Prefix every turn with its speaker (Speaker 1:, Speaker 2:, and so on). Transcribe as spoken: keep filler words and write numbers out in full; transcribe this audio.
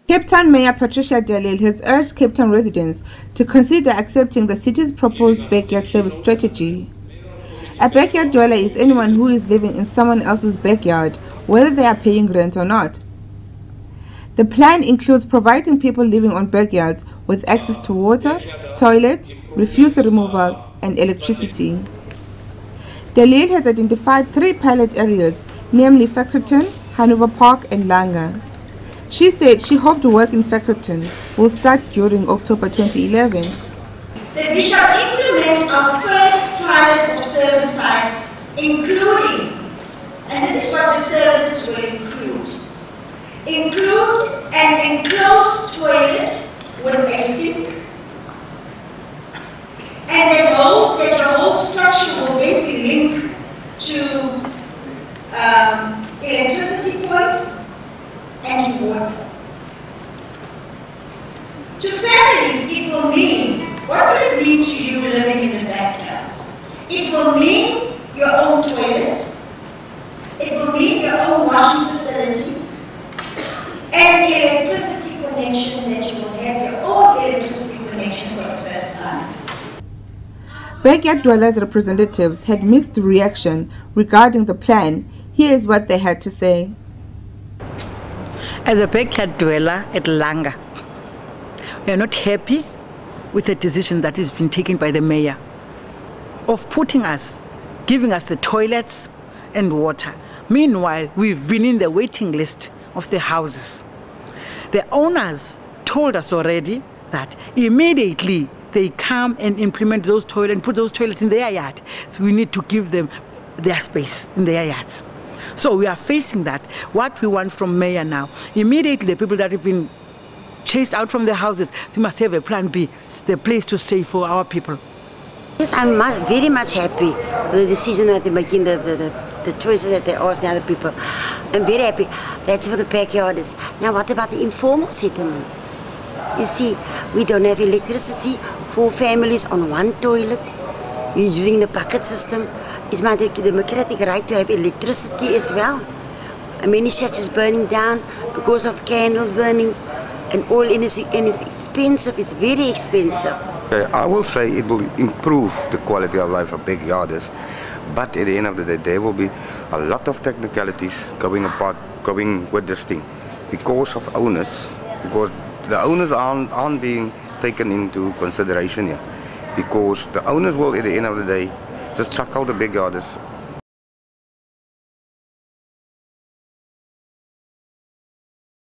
Speaker 1: Cape Town Mayor Patricia de Lille has urged Cape Town residents to consider accepting the city's proposed backyard service strategy. A backyard dweller is anyone who is living in someone else's backyard, whether they are paying rent or not. The plan includes providing people living on backyards with access to water, toilets, refuse removal, and electricity. De Lille has identified three pilot areas, namely Factorton, Hanover Park, and Langa. She said she hoped work in Factorton will start during October twenty eleven.
Speaker 2: That we shall implement our first pilot of service sites, including, and this is what the services will include, include an enclosed toilet with a sink, and that, whole, that the whole structure will then be linked to um, electricity points and to water. To families, it will mean, what will it mean to you living in the backyard? It will mean your own toilet, it will mean your own washing facility, and electricity connection, that you will have your own electricity connection for the first time.
Speaker 1: Backyard dwellers' representatives had mixed reaction regarding the plan. Here is what they had to say.
Speaker 3: As a backyard dweller at Langa, we are not happy with the decision that has been taken by the mayor of putting us, giving us the toilets and water. Meanwhile, we've been in the waiting list of the houses. The owners told us already that immediately they come and implement those toilets and put those toilets in their yard. So we need to give them their space in their yards. So we are facing that. What we want from mayor now, immediately the people that have been chased out from their houses, they must have a plan B, the place to stay for our people.
Speaker 4: Yes, I'm very much happy with the decision that they make, the, the, the, the choices that they ask the other people. I'm very happy. That's for the backyarders. Now what about the informal settlements? You see, we don't have electricity, four families on one toilet. We're using the bucket system. It's my democratic right to have electricity as well. Many shacks is burning down because of candles burning, and all in is, and it's expensive, it's very expensive.
Speaker 5: I will say it will improve the quality of life of backyarders, but at the end of the day there will be a lot of technicalities going apart, going with this thing, because of owners, because the owners aren't, aren't being taken into consideration here, because the owners will at the end of the day just chuck out the backyarders